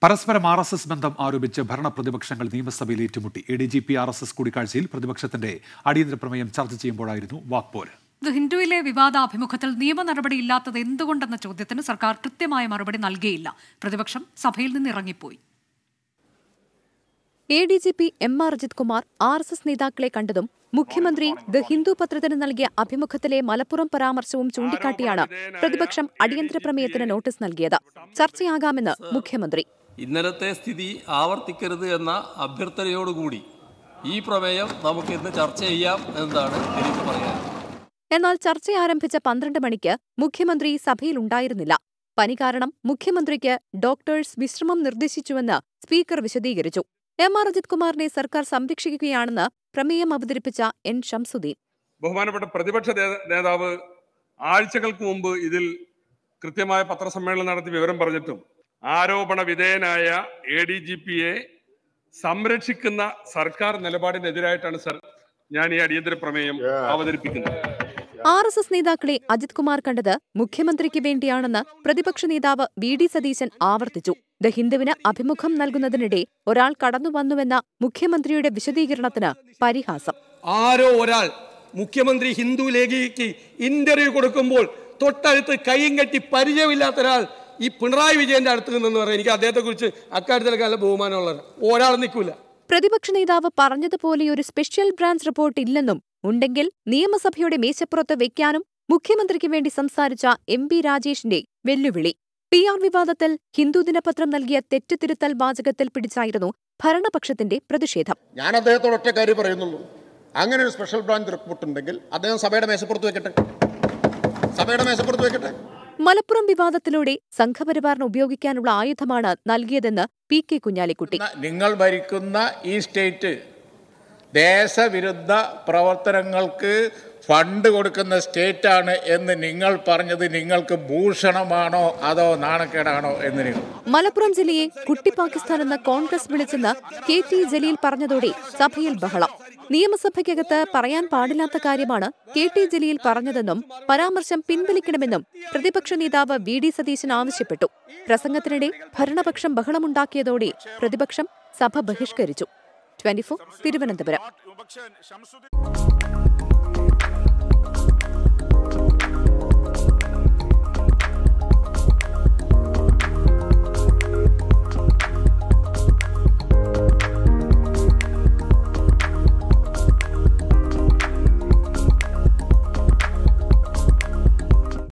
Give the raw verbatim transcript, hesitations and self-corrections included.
പരസ്പരം R S S ബന്ധം ആരോപിച്ച് ഭരണ പ്രതിപക്ഷങ്ങൾ നിയമസഭയിൽ ഏറ്റുമുട്ടി. A D G P R S S കൂടിക്കാഴ്ചയിൽ പ്രതിപക്ഷത്തിന്റെ അടിയന്തര പ്രമേയം ചർച്ച ചെയ്യുമ്പോഴായിരുന്നു വാക്പോര്. ഹിന്ദുവിലെ വിവാദാഭിമുഖത്തിൽ നിയമ നടപടിയില്ലാത്തത് എന്തുകൊണ്ടെന്ന ചോദ്യത്തിന് സർക്കാർ കൃത്യമായ മറുപടി നൽകിയില്ല. പ്രതിപക്ഷം സഭയിൽ നിന്ന് ഇറങ്ങിപ്പോയി. A D G P M R Ajith Kumar R S S നേതാക്കളെ കണ്ടതും മുഖ്യമന്ത്രി ദ ഹിന്ദു പത്രത്തിന് നൽകിയ അഭിമുഖത്തിലെ മലപ്പുറം പരാമർശവും ചൂണ്ടിക്കാട്ടിയാണ് പ്രതിപക്ഷം അടിയന്തര പ്രമേയത്തിന് നോട്ടീസ് നൽകിയത്. ചർച്ചയാകാമെന്ന് മുഖ്യമന്ത്രി. ഇന്നലത്തെ സ്ഥിതി ആവർത്തിക്കരുത് എന്ന അഭ്യർത്ഥനയോടുകൂടി ഈ പ്രമേയം നമുക്ക് ഇന്ന് ചർച്ച ചെയ്യാം എന്നതാണ് എനിക്ക് പറയാൻ. എന്നാൽ ചർച്ച ആരംഭിച്ച പന്ത്രണ്ട് മണിക്ക് മുഖ്യമന്ത്രി സഭയിലുണ്ടായിരുന്നില്ല. പനി കാരണം മുഖ്യമന്ത്രിക്ക് ഡോക്ടേഴ്സ് വിശ്രമം നിർദ്ദേശിച്ചുവെന്ന് സ്പീക്കർ വിശദീകരിച്ചു. എം ആർ അജിത് കുമാറിനെ സർക്കാർ സംരക്ഷിക്കുകയാണെന്ന് പ്രമേയം അവതരിപ്പിച്ച എൻ ഷംസുദ്ദീൻ. ബഹുമാനപ്പെട്ട പ്രതിപക്ഷ നേതാവ് ആഴ്ചകൾക്ക് മുമ്പ് ഇതിൽ കൃത്യമായ പത്രസമ്മേളനം നടത്തി വിവരം പറഞ്ഞിട്ടും ആരോപണ വിധേയനായ എ ഡി ജി പിയെ സംരക്ഷിക്കുന്ന സർക്കാർ നിലപാടിനെതിരായിട്ടാണ് സർ ഞാൻ ഈ അടിയന്തര പ്രമേയം അവതരിപ്പിക്കുന്നത്. ആർ എസ് എസ് നേതാക്കളെ അജിത് കുമാർ കണ്ടത് മുഖ്യമന്ത്രിക്ക് വേണ്ടിയാണെന്ന് പ്രതിപക്ഷ നേതാവ് വി ഡി സതീശൻ ആവർത്തിച്ചു. ദ ഹിന്ദുവിന് അഭിമുഖം നൽകുന്നതിനിടെ ഒരാൾ കടന്നുവന്നുവെന്ന മുഖ്യമന്ത്രിയുടെ വിശദീകരണത്തിന് പരിഹാസം. ആരോ ഒരാൾ മുഖ്യമന്ത്രി ഹിന്ദു ലേഖയ്ക്ക് ഇന്റർവ്യൂ കൊടുക്കുമ്പോൾ തൊട്ടടുത്ത് കൈയും കെട്ടി പരിചയമില്ലാത്ത ഒരാൾ ഈ പിണറായി വിജയന്റെ അടുത്ത് നിന്നെന്ന് പറയാം. എനിക്ക് അദ്ദേഹത്തെ കുറിച്ച് അക്കാര്യത്തിലൊക്കെ നല്ല ബഹുമാനമുള്ള ഒരാൾ നിൽക്കൂല. പ്രതിപക്ഷ നേതാവ് പറഞ്ഞതുപോലെ ഒരു സ്പെഷ്യൽ ബ്രാഞ്ച് റിപ്പോർട്ട് ഇല്ലെന്നും ഉണ്ടെങ്കിൽ നിയമസഭയുടെ മേശപ്പുറത്ത് വെക്കാനും മുഖ്യമന്ത്രിക്ക് വേണ്ടി സംസാരിച്ച എം പി രാജേഷിന്റെ വെല്ലുവിളി. പി ആർ വിവാദത്തിൽ ഹിന്ദു ദിനപത്രം നൽകിയ തെറ്റുതിരുത്തൽ വാചകത്തിൽ പിടിച്ചായിരുന്നു ഭരണപക്ഷത്തിന്റെ പ്രതിഷേധം. ഞാൻ അദ്ദേഹത്തോട് ഒറ്റ കാര്യം പറയുന്നുള്ളൂ, അങ്ങനെ ഒരു സ്പെഷ്യൽ ബ്രാഞ്ച് റിപ്പോർട്ട് ഉണ്ടെങ്കിൽ അദ്ദേഹം സഭയുടെ മേശപ്പുറത്ത് വെക്കട്ടെ സഭയുടെ മേശപ്പുറത്ത് വെക്കട്ടെ മലപ്പുറം വിവാദത്തിലൂടെ സംഘപരിവാറിന് ഉപയോഗിക്കാനുള്ള ആയുധമാണ് നൽകിയതെന്ന് പി കെ കുഞ്ഞാലിക്കുട്ടി. നിങ്ങൾ ഭരിക്കുന്ന ഈ സ്റ്റേറ്റ് ദേശവിരുദ്ധ പ്രവർത്തനങ്ങൾക്ക് ഫണ്ട് കൊടുക്കുന്ന സ്റ്റേറ്റാണ് എന്ന് നിങ്ങൾ പറഞ്ഞത് നിങ്ങൾക്ക് ഭൂഷണമാണോ അതോ നാണക്കേടാണോ എന്ന് നിങ്ങൾ. മലപ്പുറം ജില്ലയെ കുട്ടി പാകിസ്ഥാൻ എന്ന കോൺഗ്രസ് വിളിച്ചെന്ന് കെ ടി ജലീൽ പറഞ്ഞതോടെ സഭയിൽ ബഹളം. നിയമസഭയ്ക്കകത്ത് പറയാൻ പാടില്ലാത്ത കാര്യമാണ് കെ ടി ജലീൽ പറഞ്ഞതെന്നും പരാമർശം പിൻവലിക്കണമെന്നും പ്രതിപക്ഷ നേതാവ് വി ഡി സതീശൻ ആവശ്യപ്പെട്ടു. പ്രസംഗത്തിനിടെ ഭരണപക്ഷം ബഹളമുണ്ടാക്കിയതോടെ പ്രതിപക്ഷം സഭ ബഹിഷ്കരിച്ചു. Twenty four Thiruvananthapuram.